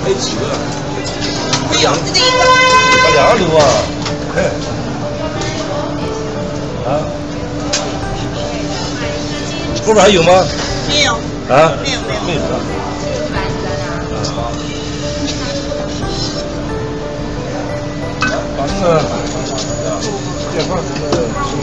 有几个？ 没有，就这一个。 2路啊！啊？后面还有吗？ 没有。 啊？ 没有。 没有了。反正电话什么的。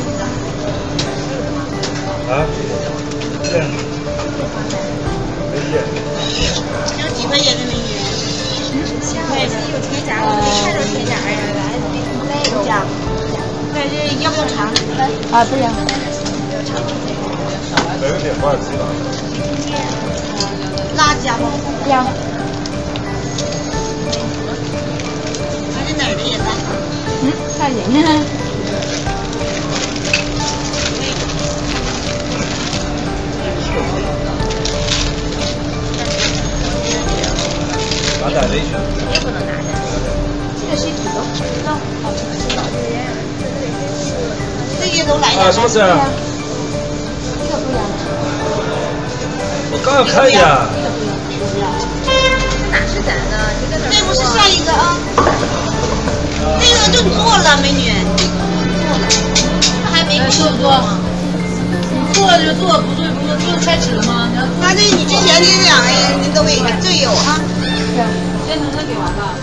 啊？对。没见。 有几块钱的美女？对，有添加，我都没看着添加呀。添加。对，这要不要尝？ 啊，不要。 哪个电话知道？ 辣椒吗？ 不要。 还是哪儿的也辣？ 看人呢。 拿点雷去。 也不能拿的。这个是土豆，好吃的是老人。 这些都来啊，是不是？ 这个不要。 我刚要看一下。 这哪是咱的？ 这不是下一个啊？这个就做了，美女。做了，这还没做不做？做就做，不做不做，做开始了吗？那这你之前这两个人你都有啊？ 对，先从这给完了。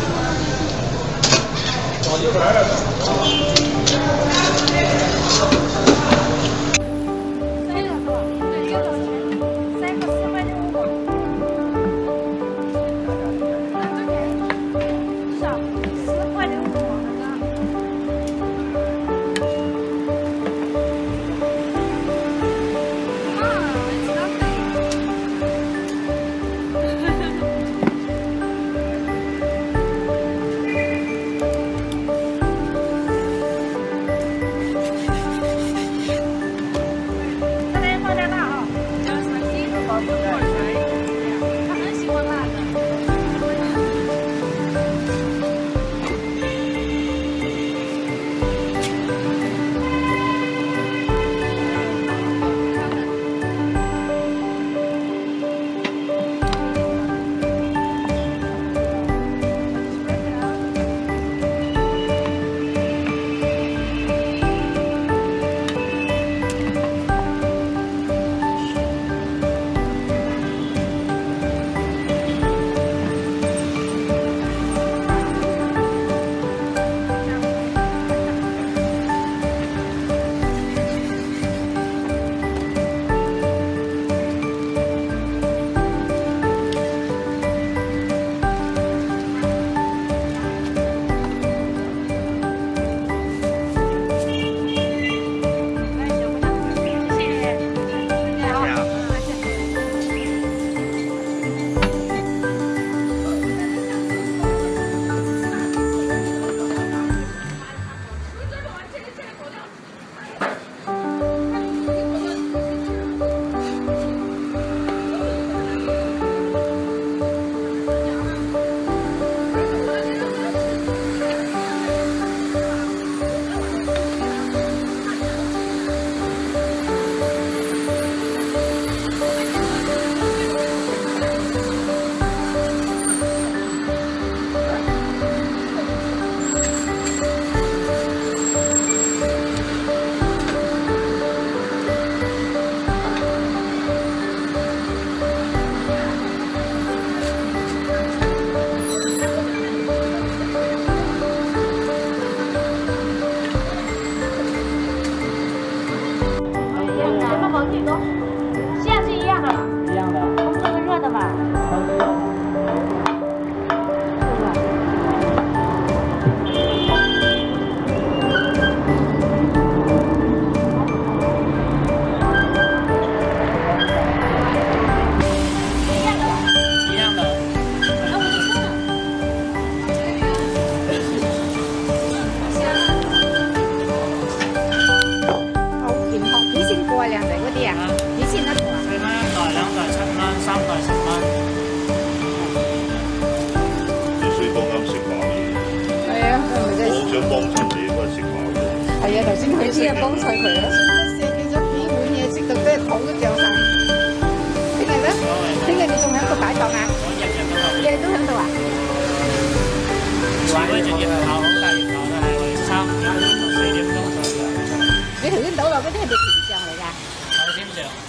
係啊，頭先佢先幫襯佢啦。四幾咗幾碗嘢食到都肚都脹晒。聽日咧？聽日你仲喺度擺檔啊？日日都喺度啊？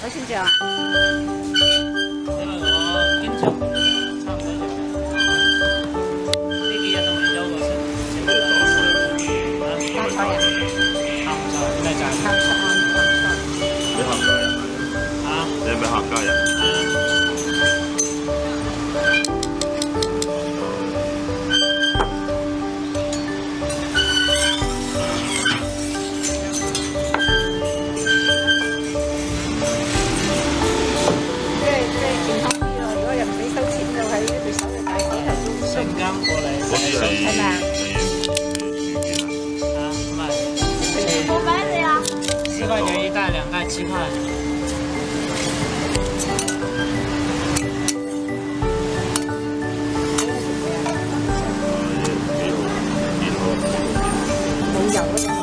多錢醬啊？ 因為我經常差唔多就呢幾日都未休過息。 大菜啊？ 鹹菜咩菜？ 鹹菜啊，鹹菜。 你客家人啊？ 你係咪客家人？ 新疆過嚟， 嗰啲係係咪啊？ 啊，唔係我買的呀。 4塊錢一袋，2袋7塊。 冇油嗰種。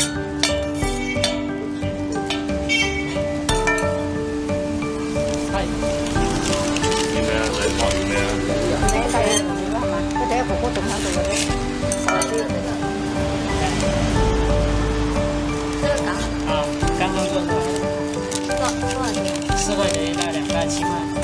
係。 啲咩啊？你講啲咩啊？ 咩細啊？係嘛？佢第一哥哥仲喺度嘅啫。 这个啥？ 啊，剛剛做出來的。 多少錢？ 4塊錢一袋，2袋7塊。